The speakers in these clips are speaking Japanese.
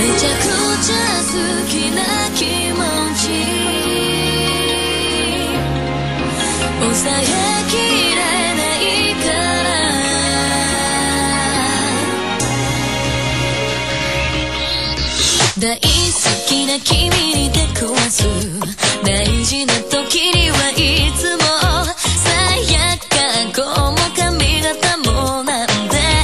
ちゃくちゃ好きな気持ち抑えきれないから大好きな君に出くわす大事な時にはいつも最悪過去も髪型もなんで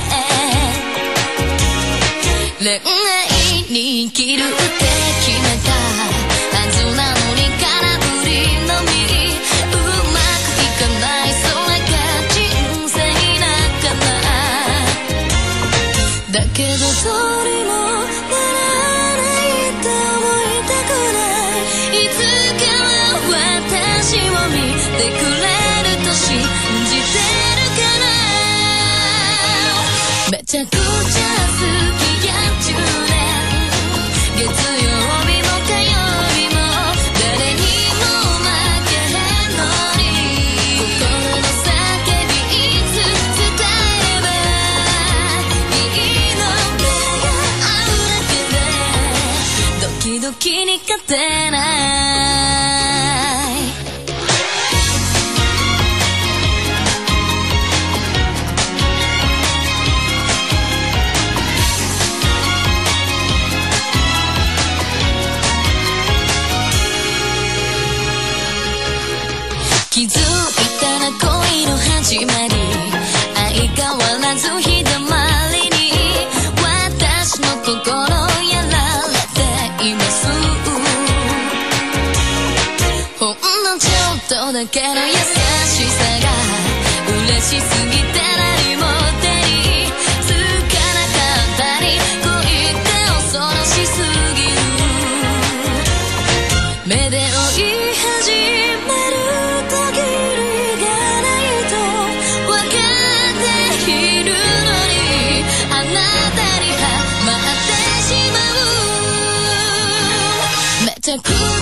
恋愛に生きるって決めたはずなのに空振りのみうまくいかないそれが人生だからだけどどうにもならないって思いたくないいつかは私を見てくれると信じてるからめちゃくちゃ好きや10年月曜日も火曜日も誰にも負けへんのに心の叫びいつ伝えればいいの手が合うだけでドキドキに勝てない気づいたら恋の始まり相変わらず日だまりに私の心やられていますほんのちょっとだけの優しさが嬉しすぎて何も手につかなかったり恋って恐ろしすぎる目で追い始めるめちゃく